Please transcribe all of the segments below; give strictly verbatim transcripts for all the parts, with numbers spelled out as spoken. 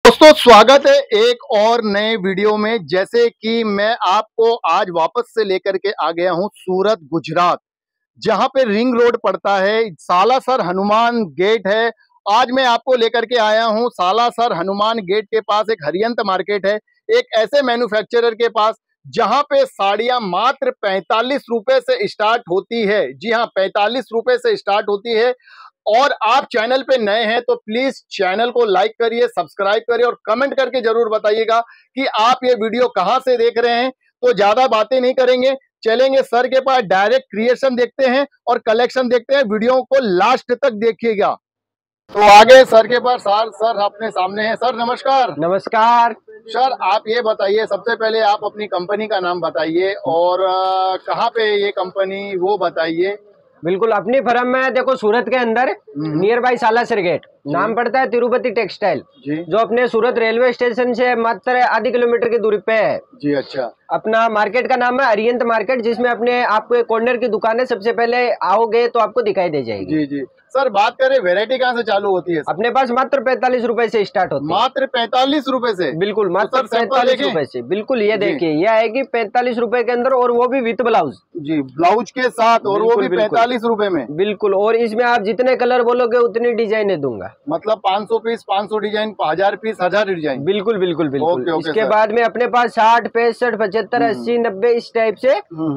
दोस्तों स्वागत है एक और नए वीडियो में। जैसे कि मैं आपको आज वापस से लेकर के आ गया हूं सूरत गुजरात, जहां पे रिंग रोड पड़ता है, सालासर हनुमान गेट है। आज मैं आपको लेकर के आया हूं सालासर हनुमान गेट के पास एक हरियंत मार्केट है, एक ऐसे मैन्युफैक्चरर के पास जहां पे साड़ियां मात्र पैंतालीस रुपए से स्टार्ट होती है। जी हां, पैंतालीस रुपए से स्टार्ट होती है। और आप चैनल पे नए हैं तो प्लीज चैनल को लाइक करिए, सब्सक्राइब करिए और कमेंट करके जरूर बताइएगा कि आप ये वीडियो कहां से देख रहे हैं। तो ज्यादा बातें नहीं करेंगे, चलेंगे सर के पास, डायरेक्ट क्रिएशन देखते हैं और कलेक्शन देखते हैं। वीडियो को लास्ट तक देखिएगा। तो आगे सर के पास, सर सर अपने सामने हैं। सर नमस्कार। नमस्कार सर आप ये बताइए, सबसे पहले आप अपनी कंपनी का नाम बताइए और आ, कहाँ पे ये कंपनी वो बताइए। बिल्कुल, अपनी फर्म में देखो सूरत के अंदर नियर बाई सालासर गेट नाम पड़ता है तिरुपति टेक्सटाइल, जो अपने सूरत रेलवे स्टेशन से मात्र आधी किलोमीटर की दूरी पे है। जी अच्छा। अपना मार्केट का नाम है हरियंत मार्केट, जिसमें अपने आपको एक कॉर्नर की दुकान है। सबसे पहले आओगे तो आपको दिखाई दे जाएगी। जी जी। सर बात करें वैरायटी कहाँ से चालू होती है? अपने पास मात्र पैंतालीस रुपए से स्टार्ट होती है। मात्र पैंतालीस रुपए से? बिल्कुल, मात्र पैंतालीस रुपए से। बिल्कुल, ये देखिए, ये आएगी पैंतालीस रुपए के अंदर, और वो भी विथ ब्लाउज। जी, ब्लाउज के साथ, और वो भी पैंतालीस रुपए में। बिल्कुल, और इसमें आप जितने कलर बोलोगे उतनी डिजाइने दूंगा। मतलब पाँच सौ पीस पाँच सौ डिजाइन, हजार पीस हजार डिजाइन। बिल्कुल बिल्कुल बिल्कुल। ओके, ओके, इसके बाद में अपने पास साठ पैंसठ पचहत्तर अस्सी नब्बे इस टाइप से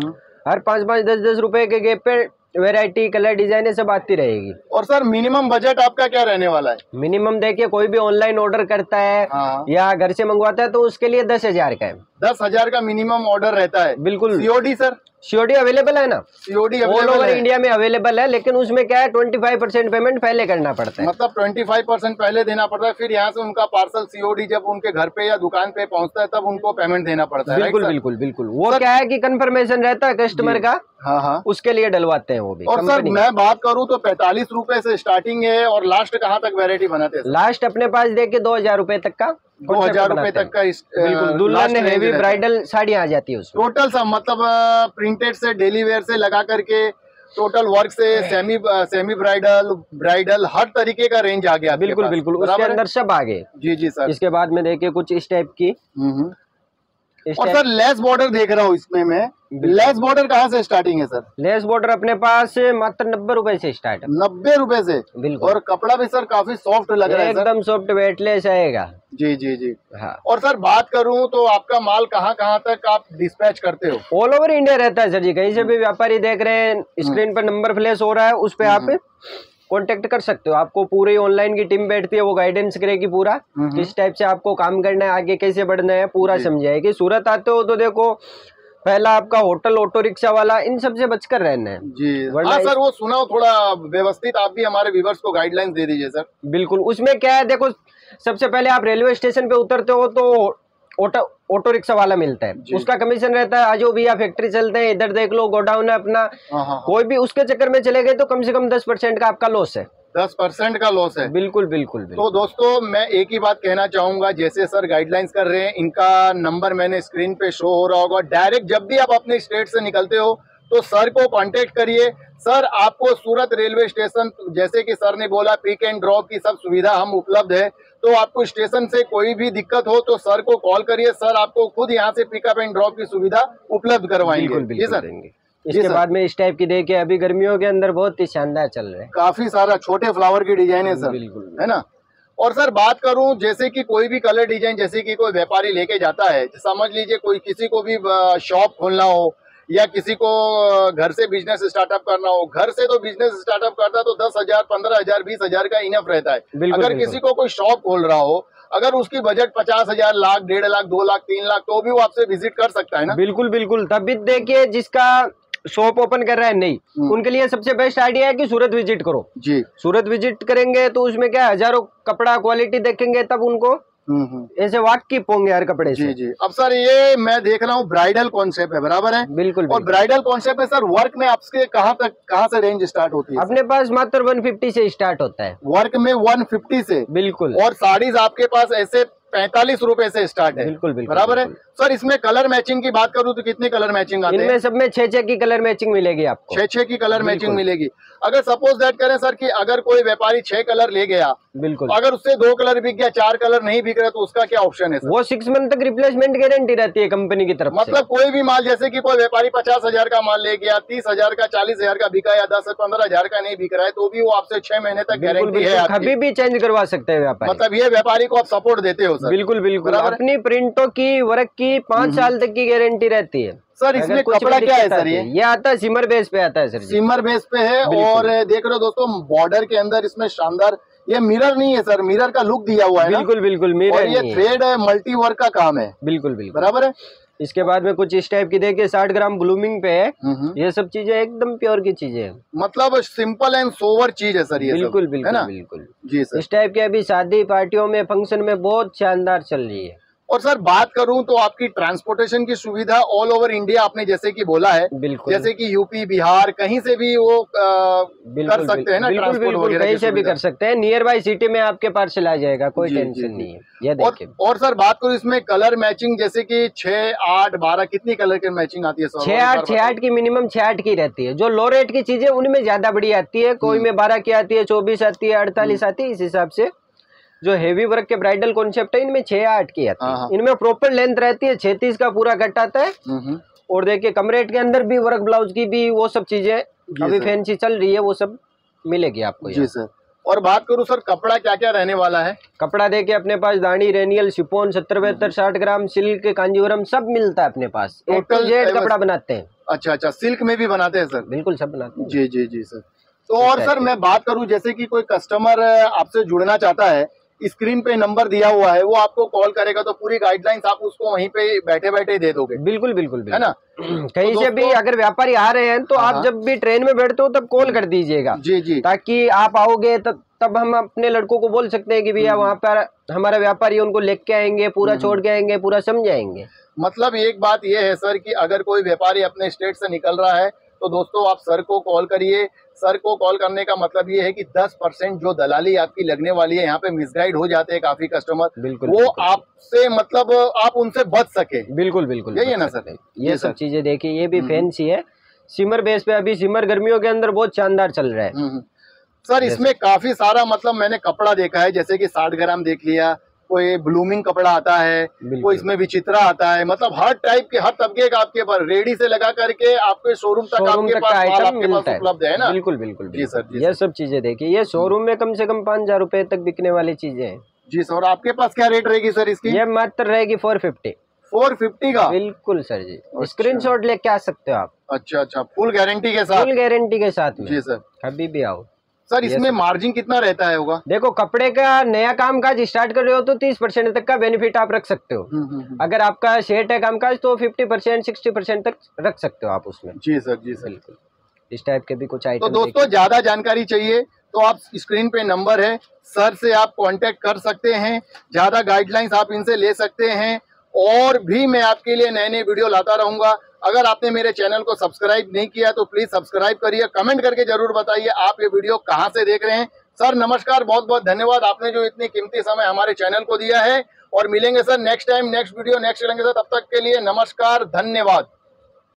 हर पाँच पाँच दस दस रुपए के गैप पे वैरायटी, कलर, डिजाइन सब आती रहेगी। और सर मिनिमम बजट आपका क्या रहने वाला है? मिनिमम देखिए, कोई भी ऑनलाइन ऑर्डर करता है हाँ। या घर से मंगवाता है तो उसके लिए दस हजार का है। दस हजार का मिनिमम ऑर्डर रहता है। बिल्कुल। COD sir? सीओडी अवेलेबल है ना, सीओडी ऑल ओवर इंडिया में अवेलेबल है, लेकिन उसमें क्या है, ट्वेंटी फाइव परसेंट पेमेंट पहले करना पड़ता है। मतलब ट्वेंटी फाइव परसेंट पहले देना पड़ता है, फिर यहाँ से उनका पार्सल सीओडी जब उनके घर पे या दुकान पे पहुँचता है तब उनको पेमेंट देना पड़ता है। बिल्कुल बिल्कुल बिल्कुल। वो क्या है कि कंफर्मेशन रहता है कस्टमर का, हाँ हाँ, उसके लिए डलवाते हैं वो भी। और सर मैं बात करूँ तो पैंतालीस रुपए से स्टार्टिंग है, और लास्ट कहाँ तक वैरायटी बनाते हैं? लास्ट अपने पास देखिए दो हजार रुपए तक का, दो हजार रुपए तक का। बिल्कुल, दुल्हन हेवी ब्राइडल साड़ियाँ आ जाती है उसमें। टोटल सब मतलब प्रिंटेड से डेली वेयर से लगा करके टोटल वर्क से सेमी सेमी ब्राइडल, ब्राइडल, हर तरीके का रेंज आ गया। बिल्कुल बिल्कुल, उसके अंदर सब आ गए। जी जी सर। इसके बाद में देखिए कुछ इस टाइप की, और सर लेस बॉर्डर देख रहा हूँ इसमें मैं। लेस बॉर्डर कहाँ से स्टार्टिंग है सर? लेस बॉर्डर अपने पास मात्र नब्बे रुपए से स्टार्ट है। नब्बे रुपए से? बिल्कुल। और कपड़ा भी सर काफी सॉफ्ट लग रहा है, एकदम सॉफ्ट वेटलेस आएगा। जी जी जी। हाँ। और सर बात करूँ तो आपका माल कहाँ कहाँ तक आप डिस्पैच करते हो? ऑल ओवर इंडिया रहता है सर जी। कहीं से भी व्यापारी देख रहे हैं, स्क्रीन पर नंबर फ्लैश हो रहा है, उस पे आप कांटेक्ट कर सकते हो। आपको पूरी ऑनलाइन की टीम बैठती है, वो गाइडेंस करेगी पूरा, किस टाइप से आपको काम करना है, आगे कैसे बढ़ना है, पूरा समझाएगी। सूरत आते हो तो देखो, पहला आपका होटल, ऑटो रिक्शा वाला, इन सब से बचकर रहना है। जी हाँ सर, वो सुनाओ थोड़ा व्यवस्थित, आप भी हमारे व्यूअर्स को गाइडलाइंस दे दीजिए सर। बिल्कुल, उसमें क्या है, देखो सबसे पहले आप रेलवे स्टेशन पे उतरते हो तो ऑटो ऑटो रिक्शा वाला मिलता है, उसका कमीशन रहता है। आज भैया फैक्ट्री चलते हैं, इधर देख लो गोडाउन है अपना, कोई भी उसके चक्कर में चले गए तो कम से कम दस परसेंट का आपका लॉस है। दस परसेंट का लॉस है? बिल्कुल बिल्कुल। तो दोस्तों मैं एक ही बात कहना चाहूंगा, जैसे सर गाइडलाइंस कर रहे हैं, इनका नंबर मैंने स्क्रीन पे शो हो रहा होगा। डायरेक्ट जब भी आप अपने स्टेट से निकलते हो तो सर को कांटेक्ट करिए। सर आपको सूरत रेलवे स्टेशन, जैसे कि सर ने बोला, पिक एंड ड्रॉप की सब सुविधा हम उपलब्ध है। तो आपको स्टेशन से कोई भी दिक्कत हो तो सर को कॉल करिए, सर आपको खुद यहाँ से पिकअप एंड ड्रॉप की सुविधा उपलब्ध करवाएंगे। जी सर। इसके बाद में इस टाइप की देखिए, अभी गर्मियों के अंदर बहुत ही शानदार चल रहे हैं, काफी सारा छोटे फ्लावर की डिजाइन है सर। बिल्कुल, है ना। और सर बात करूं, जैसे कि कोई भी कलर डिजाइन, जैसे कि कोई व्यापारी लेके जाता है, समझ लीजिए कोई किसी को भी शॉप खोलना हो या किसी को घर से बिजनेस स्टार्टअप करना हो, घर से तो बिजनेस स्टार्टअप करता है तो दस हजार पंद्रह हजार बीस हजार का इनफ रहता है। अगर किसी को कोई शॉप खोल रहा हो, अगर उसकी बजट पचास हजार, लाख, डेढ़ लाख, दो लाख, तीन लाख, तो भी वो आपसे विजिट कर सकता है ना? बिल्कुल बिल्कुल। तभी देखिए, जिसका शॉप ओपन कर रहा है नहीं, उनके लिए सबसे बेस्ट आइडिया है कि सूरत विजिट करो। जी, सूरत विजिट करेंगे तो उसमें क्या, हजारों कपड़ा क्वालिटी देखेंगे, तब उनको ऐसे वाकिफ होंगे हर कपड़े से। जी जी। अब सर ये मैं देख रहा हूँ ब्राइडल कॉन्सेप्ट है, बराबर है? बिल्कुल। और ब्राइडल कॉन्सेप्ट है सर, वर्क में आपके कहाँ तक, कहाँ से रेंज स्टार्ट होती है? अपने पास मात्र एक सौ पचास से स्टार्ट होता है। वर्क में एक सौ पचास से? बिल्कुल। और साड़ीज आपके पास ऐसे पैंतालीस रुपए से स्टार्ट है। बिल्कुल बिल्कुल बराबर है बिल्कुल। सर। इसमें कलर मैचिंग की बात करूं तो कितने कलर मैचिंग आते हैं? इनमें सब में छह छह की कलर मैचिंग मिलेगी आपको, छह छह की कलर मैचिंग मिलेगी। अगर सपोज दैट करें सर कि अगर कोई व्यापारी छह कलर ले गया, बिल्कुल, अगर उससे दो कलर बिक गया, चार कलर नहीं बिक रहा, तो उसका क्या ऑप्शन है सर? वो सिक्स मंथ तक रिप्लेसमेंट गारंटी रहती है कंपनी की तरफ मतलब कोई भी माल, जैसे कि कोई व्यापारी पचास हजार का माल ले गया, तीस हजार का, चालीस हजार का बिका या दस पंद्रह हजार का नहीं बिक रहा है, तो भी वो आपसे छह महीने तक गारंटी है आपकी। कभी भी चेंज करवा सकते हैं व्यापारी। मतलब ये व्यापारी को आप सपोर्ट देते हो सर? बिल्कुल बिल्कुल। अपनी प्रिंटों की, वर्क की पांच साल तक की गारंटी रहती है। सर इसमें कपड़ा क्या है सर? ये ये आता है सिमर बेस पे आता है सर। सिमर बेस पे है। और देख रहे हो दोस्तों, बॉर्डर के अंदर इसमें शानदार, ये मिरर नहीं है सर, मिरर का लुक दिया हुआ है। बिल्कुल बिल्कुल मिरर। और ये थ्रेड है, मल्टी वर्क का काम है। बिल्कुल बिल्कुल बराबर है। इसके बाद में कुछ इस टाइप की देखिए, साठ ग्राम ब्लूमिंग पे है। ये सब चीजें एकदम प्योर की चीजें हैं, मतलब सिंपल एंड सोवर चीज है सर ये। बिल्कुल सब, बिल्कुल है ना? बिल्कुल जी सर। इस टाइप की अभी शादी पार्टियों में, फंक्शन में बहुत शानदार चल रही है। और सर बात करूं तो आपकी ट्रांसपोर्टेशन की सुविधा ऑल ओवर इंडिया, आपने जैसे कि बोला है, बिल्कुल, जैसे कि यूपी, बिहार, कहीं से भी वो आ, कर सकते हैं ना, ट्रांसपोर्ट वगैरह कहीं से भी कर सकते हैं। नियर बाय सिटी में आपके पार्सल आ जाएगा, कोई टेंशन नहीं है। ये देखिए। और सर बात करूं इसमें कलर मैचिंग, जैसे कि छह आठ बारह कितनी कलर की मैचिंग आती है सर? छह आठ छह आठ की मिनिमम छह आठ की रहती है। जो लो रेट की चीजें उनमें ज्यादा बड़ी आती है, कोई में बारह की आती है, चौबीस आती है, अड़तालीस आती है। इस हिसाब से जो हेवी वर्क के ब्राइडल कॉन्सेप्ट है, इनमें छह आठ की आती है। इनमें प्रॉपर लेंथ रहती है, छत्तीस का पूरा कट आता है। और देखिए कम रेट के अंदर भी वर्क ब्लाउज की भी वो सब चीजें अभी फैंसी चल रही है, वो सब मिलेगी आपको। जी सर। और बात करूं सर, कपड़ा क्या क्या रहने वाला है? कपड़ा देखिए अपने पास दानी, रेनियल, शिफॉन, सत्तर बहत्तर साठ ग्राम, सिल्क, कांजीवरम सब मिलता है अपने पास। टोटल जेड कपड़ा बनाते हैं। अच्छा अच्छा, सिल्क में भी बनाते हैं सर? बिल्कुल सब बनाते हैं। जी जी जी सर। तो और सर मैं बात करूं, जैसे कि कोई कस्टमर आपसे जुड़ना चाहता है, स्क्रीन पे नंबर दिया हुआ है, वो आपको कॉल करेगा तो पूरी गाइडलाइंस आप उसको वहीं पे बैठे बैठे दे दोगे? बिल्कुल बिल्कुल, है ना? कहीं से भी अगर व्यापारी आ रहे हैं तो आप जब भी ट्रेन में बैठते हो तब कॉल कर दीजिएगा। जी जी। ताकि आप आओगे तब तब हम अपने लड़कों को बोल सकते हैं कि भैया वहाँ पर हमारा व्यापारी, उनको लेके आएंगे, पूरा छोड़ के आएंगे, पूरा समझाएंगे। मतलब एक बात ये है सर कि अगर कोई व्यापारी अपने स्टेट से निकल रहा है तो दोस्तों आप सर को कॉल करिए। सर को कॉल करने का मतलब ये है कि दस परसेंट जो दलाली आपकी लगने वाली है, यहाँ पे मिसगाइड हो जाते हैं काफी कस्टमर, बिल्कुल वो आपसे मतलब आप उनसे बच सके। बिल्कुल बिल्कुल यही है ना सर? ये सब चीजें देखिए, ये भी फैंसी है। सिमर बेस पे अभी सिमर गर्मियों के अंदर बहुत शानदार चल रहा है सर। इसमें काफी सारा मतलब मैंने कपड़ा देखा है, जैसे कि साठ ग्राम देख लिया, कोई ब्लूमिंग कपड़ा आता है, कोई इसमें विचित्रा आता है, मतलब हर टाइप के, हर तबके का आपके पास रेडी से लगा करके आपके शोरूम तक आपके पास माल आपके पास उपलब्ध है ना? बिल्कुल बिल्कुल जी सर। जी ये सब चीजें देखिए, ये शोरूम में कम से कम पाँच हजार रुपए तक बिकने वाली चीजें हैं। जी सर। आपके पास क्या रेट रहेगी सर इसकी? ये मात्र रहेगी फोर फिफ्टी। फोर फिफ्टी का? बिल्कुल सर जी। स्क्रीनशॉट लेके आ सकते हो आप। अच्छा अच्छा, फुल गारंटी के साथ? फुल गारंटी के साथ में। जी सर। कभी भी आओ सर। इसमें मार्जिन कितना रहता है होगा? देखो कपड़े का नया काम काज स्टार्ट कर रहे हो तो तीस परसेंट तक का बेनिफिट आप रख सकते हो। अगर आपका सेट है काम काज तो फिफ्टी परसेंट सिक्सटी परसेंट तक रख सकते हो आप उसमें। जी सर। जी सर। बिल्कुल इस टाइप के भी कुछ आइटम। तो दोस्तों ज्यादा जानकारी चाहिए तो आप स्क्रीन पे नंबर है, सर से आप कांटेक्ट कर सकते हैं, ज्यादा गाइडलाइंस आप इनसे ले सकते हैं। और भी मैं आपके लिए नए नए वीडियो लाता रहूंगा। अगर आपने मेरे चैनल को सब्सक्राइब नहीं किया तो प्लीज सब्सक्राइब करिए, कमेंट करके जरूर बताइए आप ये वीडियो कहां से देख रहे हैं। सर नमस्कार, बहुत बहुत धन्यवाद, आपने जो इतनी कीमती समय हमारे चैनल को दिया है। और मिलेंगे sir next time, next video, next channel के साथ। तब तक के लिए नमस्कार, धन्यवाद।